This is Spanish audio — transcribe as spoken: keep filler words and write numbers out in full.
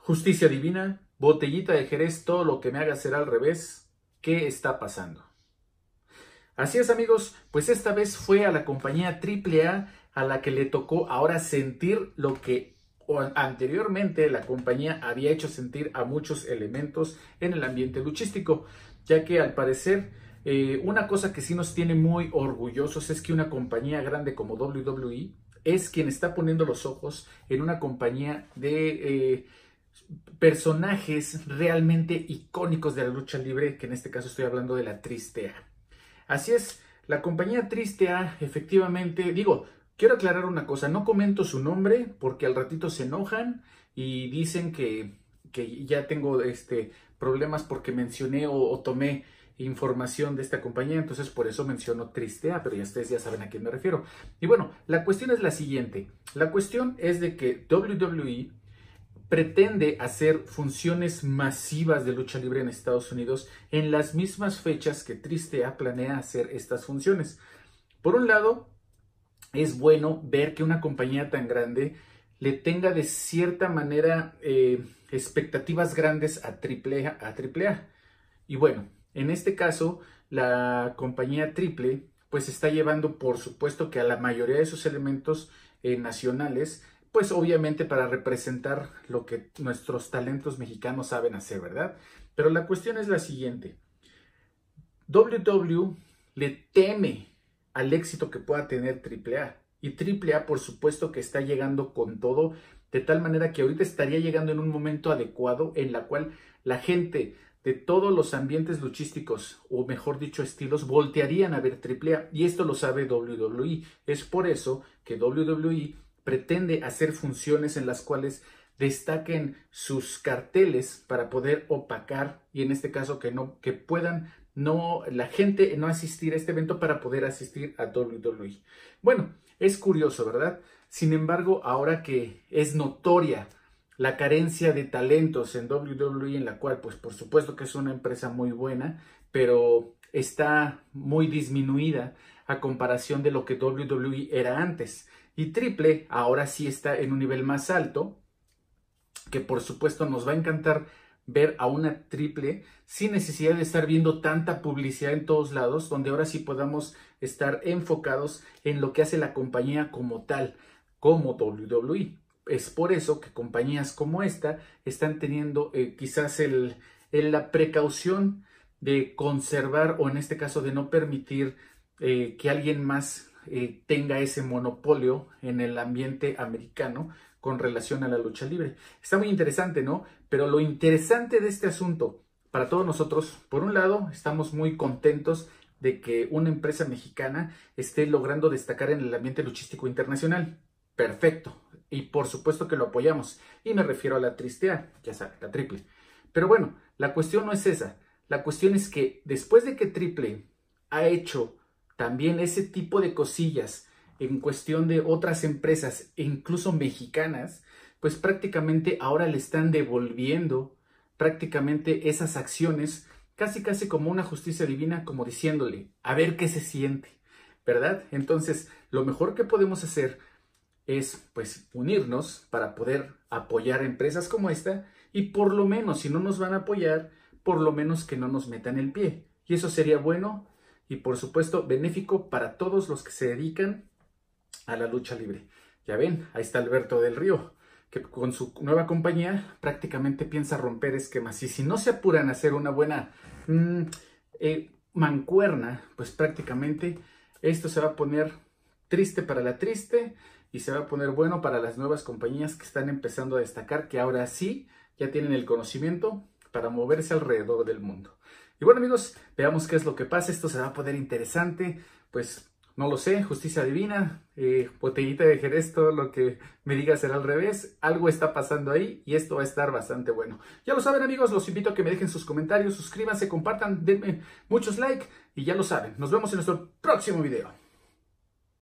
Justicia divina, botellita de Jerez, todo lo que me haga será al revés. ¿Qué está pasando? Así es, amigos, pues esta vez fue a la compañía triple A a la que le tocó ahora sentir lo que anteriormente la compañía había hecho sentir a muchos elementos en el ambiente luchístico, ya que al parecer eh, una cosa que sí nos tiene muy orgullosos es que una compañía grande como doble u doble u E es quien está poniendo los ojos en una compañía de eh, personajes realmente icónicos de la lucha libre, que en este caso estoy hablando de la triple A. Así es, la compañía triple A, efectivamente, digo, quiero aclarar una cosa, no comento su nombre porque al ratito se enojan y dicen que, que ya tengo este, problemas porque mencioné o, o tomé información de esta compañía, entonces por eso menciono triple A, pero ya ustedes ya saben a quién me refiero. Y bueno, la cuestión es la siguiente, la cuestión es de que doble u doble u E pretende hacer funciones masivas de lucha libre en Estados Unidos en las mismas fechas que triple A planea hacer estas funciones. Por un lado, es bueno ver que una compañía tan grande le tenga de cierta manera eh, expectativas grandes a triple A, a triple A. Y bueno, en este caso, la compañía Triple pues está llevando, por supuesto, que a la mayoría de sus elementos eh, nacionales, pues obviamente para representar lo que nuestros talentos mexicanos saben hacer, ¿verdad? Pero la cuestión es la siguiente. doble u doble u le teme al éxito que pueda tener triple A. Y triple A, por supuesto, que está llegando con todo, de tal manera que ahorita estaría llegando en un momento adecuado en la cual la gente de todos los ambientes luchísticos, o mejor dicho, estilos, voltearían a ver triple A. Y esto lo sabe doble u doble u E. Es por eso que doble u doble u E pretende hacer funciones en las cuales destaquen sus carteles para poder opacar, y en este caso que no, que puedan no, la gente no asistir a este evento para poder asistir a doble u doble u E. Bueno, es curioso, ¿verdad? Sin embargo, ahora que es notoria la carencia de talentos en doble u doble u E, en la cual, pues por supuesto que es una empresa muy buena, pero está muy disminuida a comparación de lo que doble u doble u E era antes. Y Triple ahora sí está en un nivel más alto, que por supuesto nos va a encantar ver a una Triple sin necesidad de estar viendo tanta publicidad en todos lados, donde ahora sí podamos estar enfocados en lo que hace la compañía como tal, como doble u doble u E. Es por eso que compañías como esta están teniendo eh, quizás el, el, la precaución de conservar, o en este caso de no permitir eh, que alguien más eh, tenga ese monopolio en el ambiente americano con relación a la lucha libre. Está muy interesante, ¿no? Pero lo interesante de este asunto para todos nosotros, por un lado, estamos muy contentos de que una empresa mexicana esté logrando destacar en el ambiente luchístico internacional. Perfecto. Y por supuesto que lo apoyamos. Y me refiero a la triple A, ya saben, la Triple. Pero bueno, la cuestión no es esa. La cuestión es que después de que Triple ha hecho también ese tipo de cosillas en cuestión de otras empresas, e incluso mexicanas, pues prácticamente ahora le están devolviendo prácticamente esas acciones, casi casi como una justicia divina, como diciéndole, a ver qué se siente, ¿verdad? Entonces, lo mejor que podemos hacer es pues unirnos para poder apoyar a empresas como esta, y por lo menos, si no nos van a apoyar, por lo menos que no nos metan el pie. Y eso sería bueno y por supuesto benéfico para todos los que se dedican a la lucha libre. Ya ven, ahí está Alberto del Río, que con su nueva compañía prácticamente piensa romper esquemas. Y si no se apuran a hacer una buena mmm, eh, mancuerna, pues prácticamente esto se va a poner triste para la triste y se va a poner bueno para las nuevas compañías que están empezando a destacar, que ahora sí ya tienen el conocimiento para moverse alrededor del mundo. Y bueno, amigos, veamos qué es lo que pasa. Esto se va a poner interesante, pues no lo sé, justicia divina, eh, botellita de Jerez, todo lo que me diga será al revés. Algo está pasando ahí y esto va a estar bastante bueno. Ya lo saben, amigos, los invito a que me dejen sus comentarios, suscríbanse, compartan, denme muchos likes y ya lo saben. Nos vemos en nuestro próximo video.